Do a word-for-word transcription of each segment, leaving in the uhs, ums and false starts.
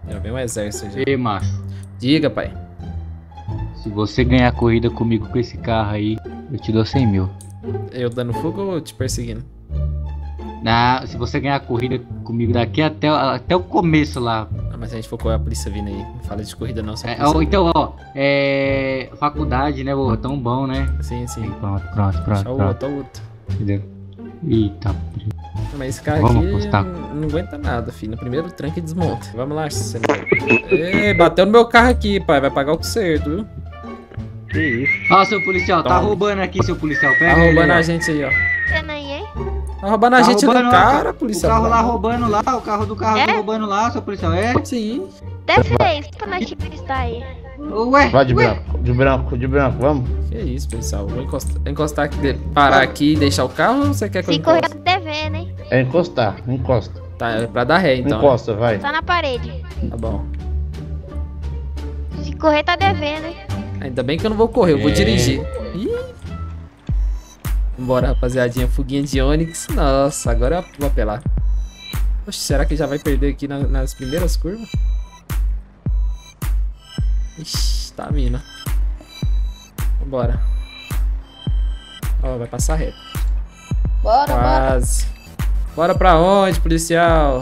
Já vem um exército já. Ei, macho. Diga, pai. Se você ganhar a corrida comigo com esse carro aí, eu te dou cem mil. Eu dando fuga ou te perseguindo? Na, se você ganhar a corrida comigo daqui até, até o começo lá. Ah, mas se a gente for correr a polícia vindo aí. Não fala de corrida não, só É, polícia ó, vindo. então, ó, é. Faculdade, né, pô? Tão bom, né? Sim, sim. Pronto, pronto, pronto. Deixa o pronto. outro, o outro. Entendeu? Eita. Mas esse carro Vamos aqui apostar. não, não aguenta nada, filho. No primeiro tranque desmonta. Vamos lá, senhor. Ê, bateu no meu carro aqui, pai. Vai pagar o conserto, viu? Que isso? Ó, seu policial, tá Toma. roubando aqui, seu policial. Pega Tá ele roubando aí, ó. a gente aí, ó. Cena aí, hein? Tá roubando a Tá gente roubando do lá, cara, policial. O carro lá roubando lá, o carro do carro É? tá roubando lá, seu policial, é? Sim. Deve ser isso pra nós te visitar aí. Ué, Vai de ué. branco, de branco, de branco, vamos? Que isso, pessoal. Vou encostar, encostar aqui, de- parar aqui e deixar o carro ou você quer que eu Se correr, encoste? tá devendo, hein? É encostar, encosta. Tá, é pra dar ré, então. Encosta, vai. Tá na parede. Tá bom. Se correr, tá devendo, hein? Ainda bem que eu não vou correr, eu vou É. dirigir. Ih. Vambora, rapaziadinha. Fuguinha de Onix. Nossa, agora eu vou apelar. Oxe, será que já vai perder aqui na- nas primeiras curvas? Ixi, tá vindo. Vambora. Ó, vai passar reto. Bora, bora. Quase. Bora pra onde, policial?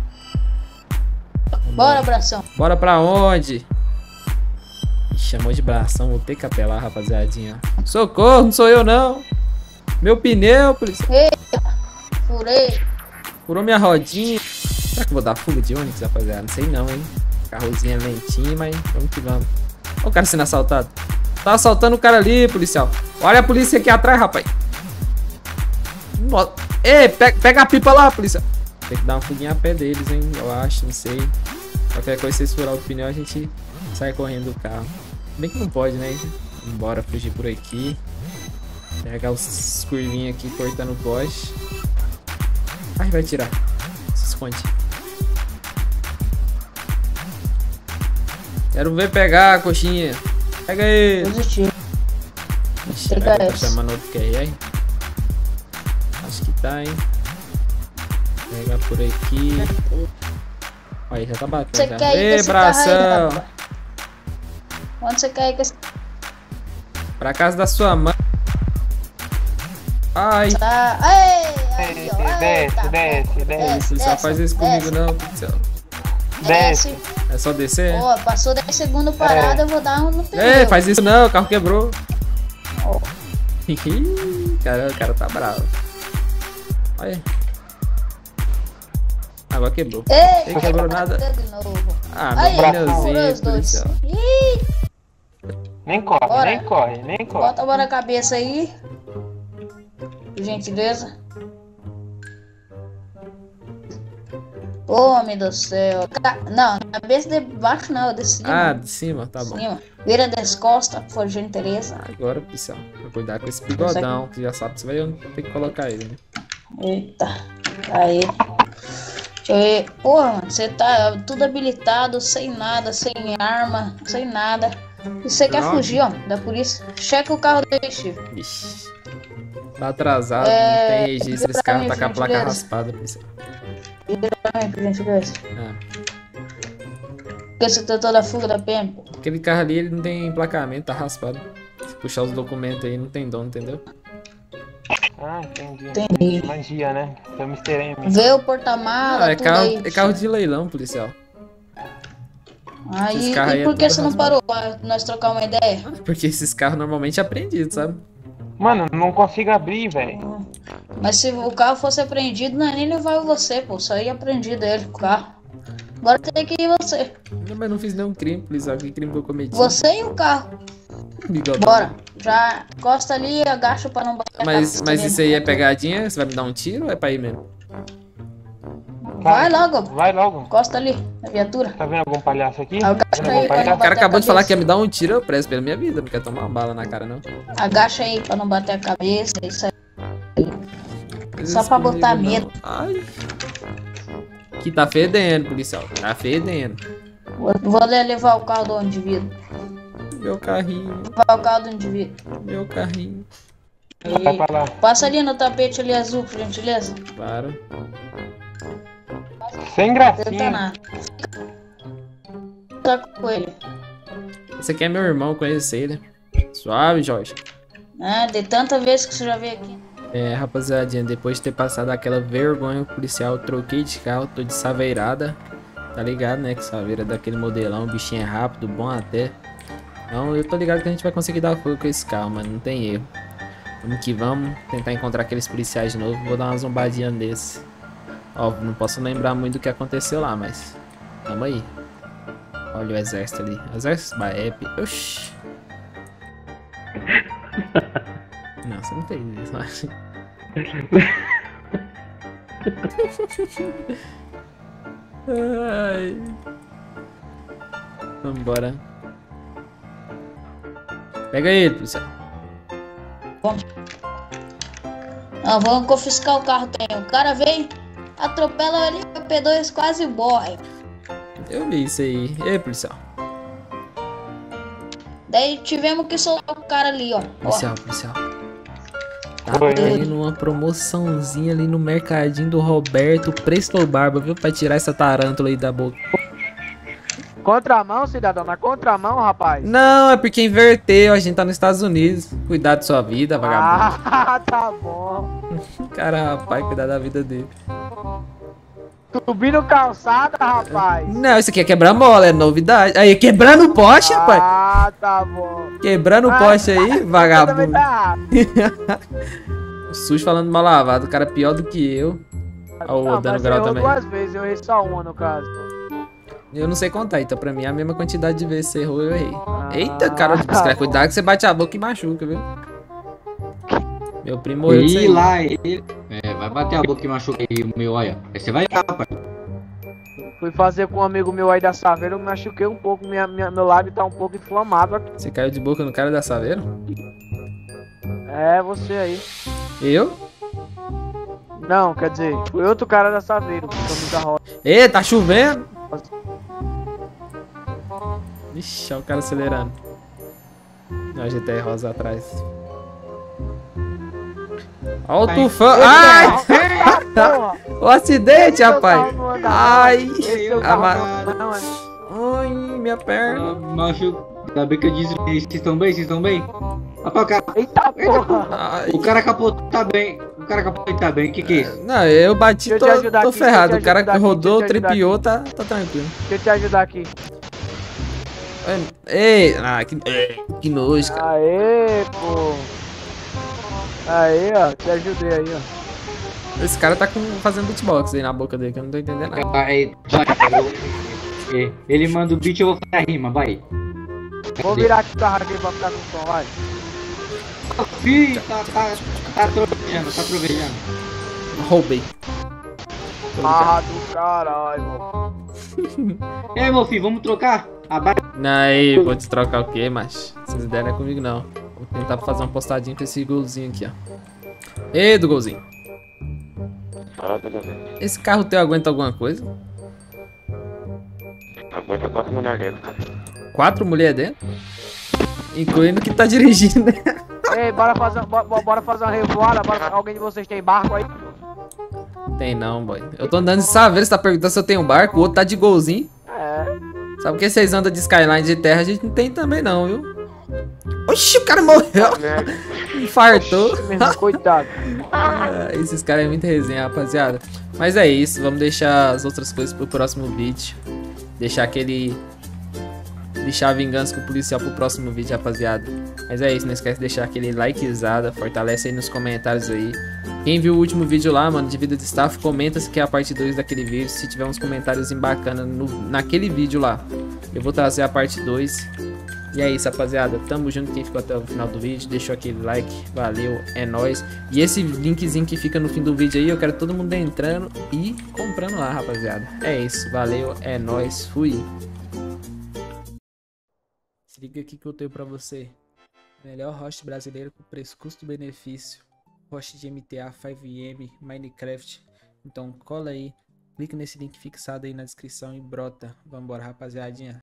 Bora, abração. Bora pra onde? Ixi, chamou de bração, vou ter que apelar, rapaziadinha. Socorro, não sou eu não. Meu pneu, policial. Furei. Furou minha rodinha. Será que eu vou dar fuga de Onix, rapaziada? Não sei não, hein. Carrozinho é lentinho, mas vamos que vamos. Olha o cara sendo assaltado. Tá assaltando o cara ali, policial. Olha a polícia aqui atrás, rapaz. Mo- Ei, pega, pega a pipa lá, policial. Tem que dar uma fuguinha a pé deles, hein. Eu acho, não sei. Qualquer coisa, se vocês furar o pneu, a gente sai correndo do carro. Bem que não pode, né? Bora fugir por aqui. Pegar os curvinhos aqui, cortando o poste. Ai, vai tirar. Se esconde. Quero ver pegar a coxinha. Pega aí. Positivo. Ixi, Pega será que tá essa. chamando outro Q R? Acho que tá, hein? Pega por aqui. Aí, já tá batendo. Você Já. quer ir com Ei, esse carro aí, bração. rapaz? Onde você quer ir com esse Pra casa da sua mãe. Ai, carro? Ai, aí, ó. Desce, Eita, desce, desce. policial, faz isso comigo desce, não, policial. Desce. É só descer? Pô, passou dez segundos parado, eu vou dar um no pneu. Ei, faz isso não, o carro quebrou. Ó. Cara, o cara tá bravo. Olha. Agora quebrou. Ei, Não quebrou nada. de novo. Ah, Aí, meu furou os pneuzinho, dois. policial. Ih, Nem corre, Bora. nem corre, nem corre. bota a mão na cabeça aí. Por gentileza. Homem do céu. Ca- Não, na cabeça de baixo não, de cima. Ah, de cima, tá de bom. cima. Vira das costas, por gentileza. Agora, policial, vou cuidar com esse bigodão, que já sabe que você vai ter que colocar ele, né? Eita. Aí. Deixa eu ver. Porra, mano, você tá tudo habilitado, sem nada, sem arma, sem nada. E você quer Droga. fugir, ó, da polícia? Checa o carro dele, Chico. Ixi. Tá atrasado, É, não tem registro, esse carro tá com a por placa gentileza. raspada, policial. Ai, por gentileza. Ah, Porque você tentou da fuga da P M? aquele carro ali, ele não tem emplacamento, tá raspado. Se puxar os documentos aí, não tem dono, entendeu? Ah, entendi. Entendi. Magia, né? Foi mister M. Vê o porta-mala, Ah, é tudo carro, aí. é carro de leilão, policial. Aí, Esse carro aí e é por que tudo você não raspado. parou pra nós trocar uma ideia? Porque esses carros normalmente é apreendidos, sabe? Mano, não consigo abrir, velho. Mas se o carro fosse apreendido, não é nem levar você, pô. Só ia apreendido ele, o carro. Agora tem que ir você. Não, mas não fiz nenhum crime, policial. Que crime que eu cometi? Você e o carro. Bigodão. Bora. Já encosta ali e agacha pra não bater a Mas, cabeça mas nele. isso aí é pegadinha? Você vai me dar um tiro ou é pra ir mesmo? Vai logo. Vai logo. Encosta ali, na viatura. Tá vendo algum palhaço aqui? Agacha Tá vendo aí algum pra não palhaço? O cara bater a acabou de falar que ia cabeça. me dar um tiro, eu prezo pela minha vida. Não quer tomar uma bala na cara, não. Agacha aí pra não bater a cabeça. Isso aí. Faz Só isso pra comigo, botar não. medo. Ai. Que tá fedendo, policial. Tá fedendo. Vou, vou levar o carro do indivíduo. Meu carrinho, Levar o carro do indivíduo. meu carrinho. Vai pra lá. Passa ali no tapete ali azul, por gentileza. Para. Sem Não gracinha. tá nada. conversar com ele. Esse aqui é meu irmão, conheci ele. Suave, Jorge. Ah, de tanta vez que você já veio aqui. É, rapaziadinha, depois de ter passado aquela vergonha policial, eu troquei de carro, tô de saveirada. Tá ligado, né? Que saveira é daquele modelão, bichinho é rápido, bom até. Então eu tô ligado que a gente vai conseguir dar fogo com esse carro, mano, não tem erro. Vamos que vamos, tentar encontrar aqueles policiais de novo, vou dar uma zombadinha nesse. Ó, não posso lembrar muito do que aconteceu lá, mas... Tamo aí. Olha o exército ali, exército Baep, oxi. Não, você não fez isso, mas... Ai. Vambora. Pega ele, policial. Vamos. Não, vamos confiscar o carro. Tem. O cara veio, atropela ali, o P dois quase morre. Eu vi isso aí. E aí, policial? Daí tivemos que soltar o cara ali, ó. Policial, policial. Tá Oi. tendo uma promoçãozinha ali no mercadinho do Roberto Presto Barba, viu? Pra tirar essa tarântula aí da boca. Contramão, cidadão, na contramão, rapaz. Não, é porque inverteu. A gente tá nos Estados Unidos. Cuidar de sua vida, vagabundo. Ah, tá bom. Cara, rapaz, cuidar da vida dele. Subindo calçada, rapaz. Não, isso aqui é quebra-mola, é novidade. Aí, quebrando o poste, rapaz. Ah, tá bom. Quebrando o Ah, poste aí, Você também vagabundo. tá. O SUS falando mal lavado, o cara é pior do que eu. Ó, o Não, dando mas grau errou também. duas vezes, eu errei só uma no caso. Eu não sei contar, então pra mim é a mesma quantidade de vezes que você errou, eu errei. Ah, Eita, cara de tá bicicleta, bom. cuidado que você bate a boca e machuca, viu? Meu primo morreu disso E aí. lá, ele... É, vai bater a boca e machuca aí o meu, olha. Aí você vai lá, rapaz. Fui fazer com um amigo meu aí da Saveira, eu me machuquei um pouco, minha, minha, meu lábio tá um pouco inflamado aqui. Você caiu de boca no cara da Saveiro? É, você aí. Eu? Não, quer dizer, foi outro cara da Saveiro, camisa rosa. Ê, tá chovendo? Ixi, olha o cara acelerando. Não, G T R rosa atrás. Olha o tufão. Ai! Porra! O acidente, Esse rapaz! carro não anda, Ai! Esse seu Ah, carro mas- não, não, é. Ai, minha perna. Ah, machuca. Ainda bem que eu disse. Vocês estão bem? Vocês estão bem? Rapaz, o cara, Eita porra! Ai. o cara capotou tá bem. O cara capotou tá bem. O que que é isso? Não, eu bati, Deixa tô, eu te ajudar tô aqui, deixa eu ferrado. te O cara ajudar que aqui, rodou, deixa eu te ajudar tripiou, tá, tá tranquilo. Deixa eu te ajudar aqui. Ei, ah, que, que nojo, cara. Aê, pô! Aí, ó, te ajudei aí, ó. Esse cara tá com, fazendo beatbox aí na boca dele, que eu não tô entendendo nada. Vai, vai. É, Ele manda o beat, eu vou fazer a rima, vai. Vou virar aqui o carro aqui pra ficar com som, vai. Ih, tá, tá, tá trovejando, tá trovejando. Roubei. Ah, do caralho, mano. E aí, meu filho, vamos trocar? Abaixa. Não, aí, vou te trocar o quê, mas essas ideias não é comigo, não. Vou tentar fazer uma postadinha com esse golzinho aqui, ó. Ei, do golzinho. Esse carro teu aguenta alguma coisa? Aguenta quatro mulheres dentro. Quatro mulheres dentro? Incluindo que tá dirigindo, né? Ei, bora fazer, bora, bora fazer uma revoada, bora, alguém de vocês tem barco aí? Tem não, boy. Eu tô andando de Saveiro, você tá perguntando se eu tenho barco, o outro tá de golzinho. É. Sabe que vocês andam de Skyline de terra, a gente não tem também não, viu? Oxi, o cara morreu. Infartou. Mesmo, coitado. Ah, esses caras é muito resenha, rapaziada. Mas é isso, vamos deixar as outras coisas pro próximo vídeo. Deixar aquele... Deixar a vingança com o policial pro próximo vídeo, rapaziada. Mas é isso, não esquece de deixar aquele likezada. Fortalece aí nos comentários aí. Quem viu o último vídeo lá, mano, de vida de staff, comenta se quer a parte dois daquele vídeo. Se tiver uns comentários bacana no, naquele vídeo lá, eu vou trazer a parte dois. E é isso, rapaziada. Tamo junto, quem ficou até o final do vídeo. Deixou aquele like, valeu, é nóis. E esse linkzinho que fica no fim do vídeo aí, eu quero todo mundo entrando e comprando lá, rapaziada. É isso, valeu, é nóis, fui. Se liga aqui que eu tenho pra você. Melhor host brasileiro com preço custo-benefício. Host de M T A, cinco M, Minecraft. Então cola aí, clica nesse link fixado aí na descrição e brota. Vambora, rapaziadinha.